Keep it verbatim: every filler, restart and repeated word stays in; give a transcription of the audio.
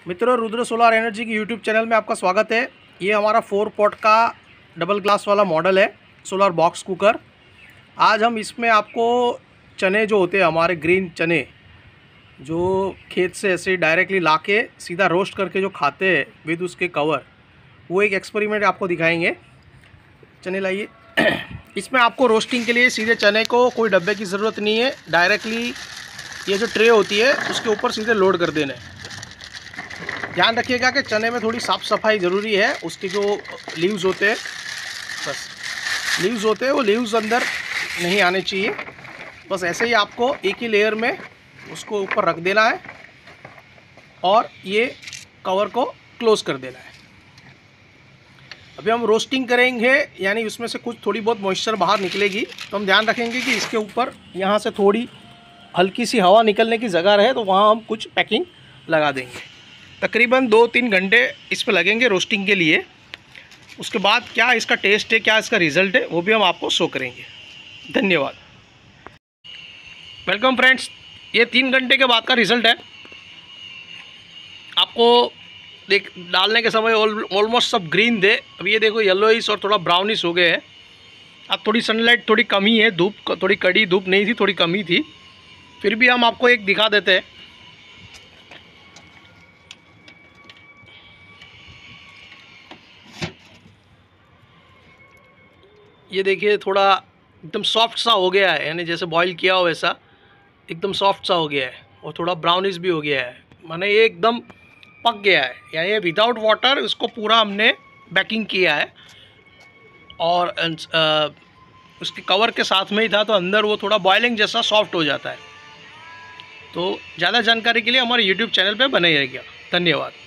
मित्रों, Rudra solar energy की YouTube channel में आपका स्वागत है। ये हमारा फोर पॉट का डबल ग्लास वाला मॉडल है, सोलर बॉक्स कुकर। आज हम इसमें आपको चने जो होते हैं हमारे ग्रीन चने, जो खेत से ऐसे डायरेक्टली लाके सीधा रोस्ट करके जो खाते हैं विद उसके कवर, वो एक एक्सपेरिमेंट आपको दिखाएंगे। चने लाइए। इसमें आपको रोस्टिंग के लिए सीधे चने को कोई डब्बे की ज़रूरत नहीं है, डायरेक्टली ये जो ट्रे होती है उसके ऊपर सीधे लोड कर देना है। ध्यान रखिएगा कि चने में थोड़ी साफ़ सफाई ज़रूरी है। उसके जो लीव्स होते हैं, बस लीव्स होते हैं वो लीव्स अंदर नहीं आने चाहिए। बस ऐसे ही आपको एक ही लेयर में उसको ऊपर रख देना है और ये कवर को क्लोज़ कर देना है। अभी हम रोस्टिंग करेंगे, यानी उसमें से कुछ थोड़ी बहुत मॉइस्चर बाहर निकलेगी, तो हम ध्यान रखेंगे कि इसके ऊपर यहाँ से थोड़ी हल्की सी हवा निकलने की जगह रहे, तो वहाँ हम कुछ पैकिंग लगा देंगे। तकरीबन दो तीन घंटे इस पर लगेंगे रोस्टिंग के लिए। उसके बाद क्या इसका टेस्ट है, क्या इसका रिज़ल्ट है, वो भी हम आपको शो करेंगे। धन्यवाद। वेलकम फ्रेंड्स, ये तीन घंटे के बाद का रिज़ल्ट है। आपको देख डालने के समय ऑलमोस्ट सब ग्रीन थे, अब ये देखो येलोइश और थोड़ा ब्राउनिश हो गए हैं। अब थोड़ी सनलाइट थोड़ी कमी है, धूप थोड़ी कड़ी धूप नहीं थी, थोड़ी कमी थी। फिर भी हम आपको एक दिखा देते हैं। ये देखिए थोड़ा एकदम सॉफ्ट सा हो गया है, यानी जैसे बॉईल किया हो वैसा एकदम सॉफ्ट सा हो गया है, और थोड़ा ब्राउनिश भी हो गया है, माने ये एकदम पक गया है। यानी विदाउट वाटर इसको पूरा हमने बेकिंग किया है, और आ, उसके कवर के साथ में ही था, तो अंदर वो थोड़ा बॉइलिंग जैसा सॉफ्ट हो जाता है। तो ज़्यादा जानकारी के लिए हमारे यूट्यूब चैनल पे बने रहिएगा। धन्यवाद।